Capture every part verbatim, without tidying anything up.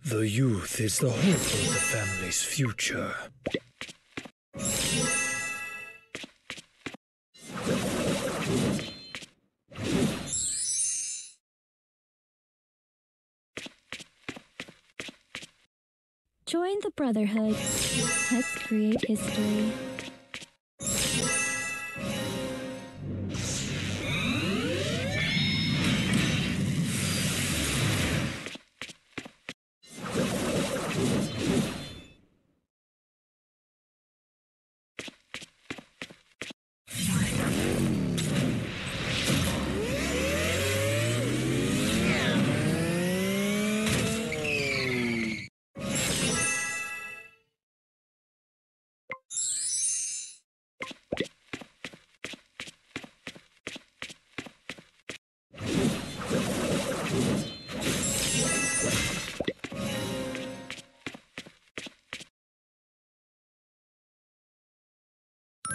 The youth is the hope of the family's future. Join the Brotherhood. Let's create history.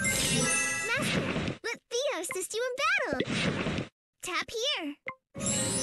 Assist you in battle. Tap here.